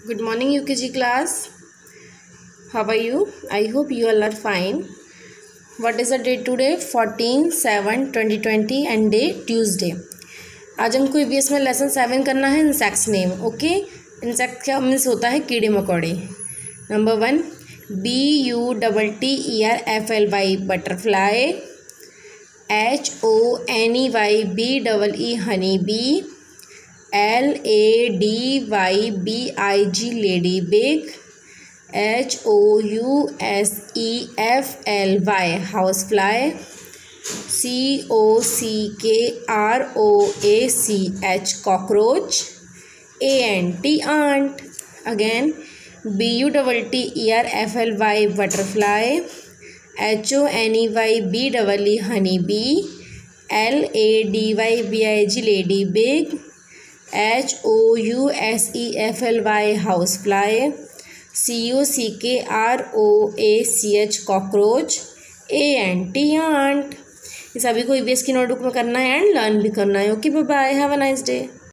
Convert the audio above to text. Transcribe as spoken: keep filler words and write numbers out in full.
Good morning U K G class. How are you? I hope you all are fine. What is the date today? fourteen seven twenty twenty and day Tuesday. आज हमको E V S में lesson seven करना है insects name. Okay, insect क्या means होता है? कीड़े मकोड़े. Number one, B U double T E R F L Y butterfly. H O N E Y B double E honey bee. L A D Y B I G lady big. H O U S E F L Y house fly. C O C K R O A C H cockroach. A N T ant. Again B U double T E R F L Y butterfly. H O N E Y B double E honey bee. L A D Y B I G lady big. H O U S E F L Y house fly. C U C K R O A C H cockroach. A N T ant. ये सभी को E V S की notebook में करना है and learn भी करना है. Okay, bye bye, have a nice day.